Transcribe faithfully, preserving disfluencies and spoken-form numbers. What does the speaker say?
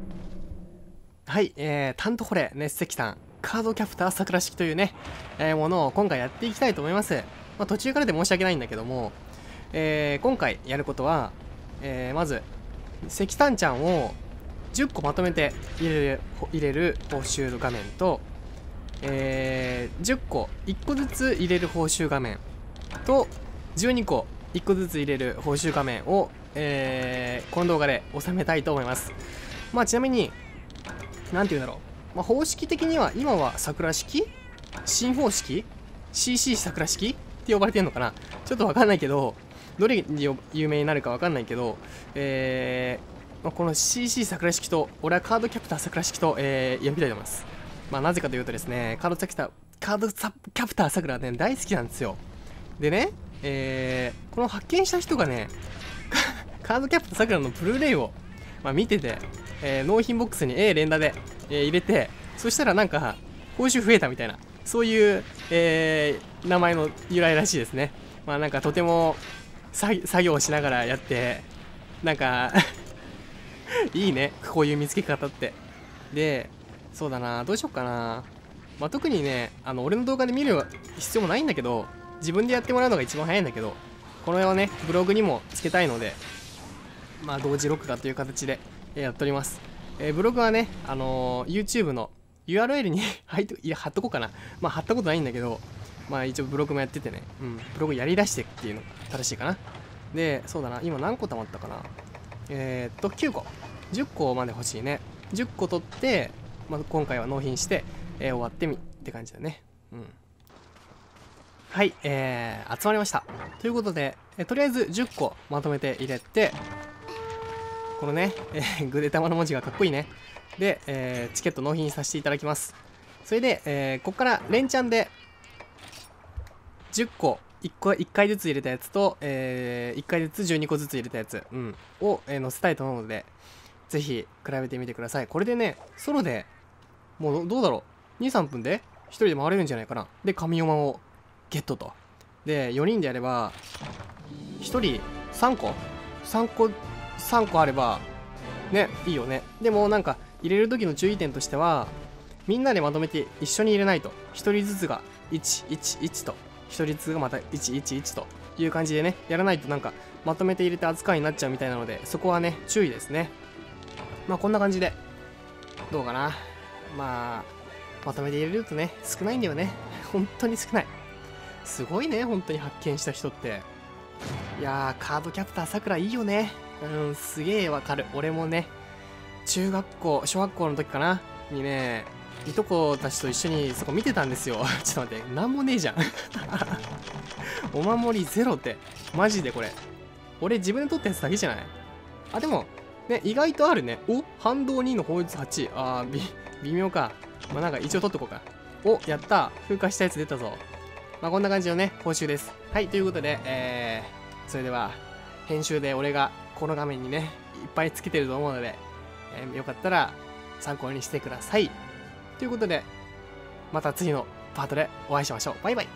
はい、えー、タントホレ熱石炭カードキャプター桜式というね、えー、ものを今回やっていきたいと思います。まあ、途中からで申し訳ないんだけども、えー、今回やることは、えー、まず石炭ちゃんをじゅっこまとめて入れる入れる報酬画面と、えー、じゅっこいっこずつ入れる報酬画面とじゅうにこいっこずつ入れる報酬画面を、えー、この動画で収めたいと思います。まあちなみになんて言うんだろう、まあ、方式的には今は桜式新方式 シーシー 桜式って呼ばれてるのかな、ちょっとわかんないけど、どれに有名になるかわかんないけど、えーまあ、この シーシー 桜式と俺はカードキャプター桜式と、えー、呼びたいと思います。まあなぜかというとですね、カードキャプターカードキャプター桜ね大好きなんですよ。でね、えー、この発見した人がねカードキャプター桜のブルーレイを、まあ、見てて、えー、納品ボックスに A 連打で、えー、入れて、そしたらなんか報酬増えたみたいな、そういう、えー、名前の由来らしいですね。まあなんかとても作業をしながらやってなんかいいね、こういう見つけ方って。で、そうだな、どうしよっかな。まあ、特にね、あの俺の動画で見る必要もないんだけど、自分でやってもらうのが一番早いんだけど、この絵をねブログにもつけたいので、まあ同時録画という形でやっております。えー、ブログはね、あのー、YouTube の ユーアールエル に貼っといや貼っとこうかな。まあ貼ったことないんだけど、まあ一応ブログもやっててね、うん、ブログやりだしてっていうのが正しいかな。で、そうだな、今何個貯まったかな。えー、っときゅうこ、じゅっこまで欲しいね。じゅっこ取って、まあ、今回は納品して、えー、終わってみって感じだね。うん。はい、えー、集まりました。ということで、えー、とりあえずじゅっこまとめて入れて、このね、えー、グレタマの文字がかっこいいね。で、えー、チケット納品させていただきます。それで、えー、ここから連チャンでじゅっこいっこいっかいずつ入れたやつと、えー、いっかいずつじゅうにこずつ入れたやつ、うん、を、えー、載せたいと思うので、ぜひ比べてみてください。これでね、ソロでもうどうだろう、にさんぷんでひとりで回れるんじゃないかな。で神山をゲットと。でよにんでやればひとりさんこさんこさんこあればね、いいよね。でもなんか入れる時の注意点としては、みんなでまとめて一緒に入れないと、ひとりずつがいちいちいちと、ひとりずつがまたいちいちいちという感じでね、やらないとなんかまとめて入れて扱いになっちゃうみたいなので、そこはね注意ですね。まあこんな感じでどうかな。まあまとめて入れるとね少ないんだよね。本当に少ない。すごいね、本当に発見した人って。いやー、カードキャプターさくらいいよね。うん、すげえわかる。俺もね、中学校小学校の時かなにね、いとこたちと一緒にそこ見てたんですよ。ちょっと待って、なんもねえじゃん。お守りゼロって、マジでこれ俺自分で取ったやつだけじゃない？あ、でもね、意外とあるね。お、反動にの法律はち。あー、び微妙か。まあなんか一応取っとこうか。お、やった、風化したやつ出たぞ。まあこんな感じのね報酬です。はい、ということで、えー、それでは編集で俺がこの画面にねいっぱいつけてると思うので、えー、よかったら参考にしてください。ということで、また次のパートでお会いしましょう。バイバイ。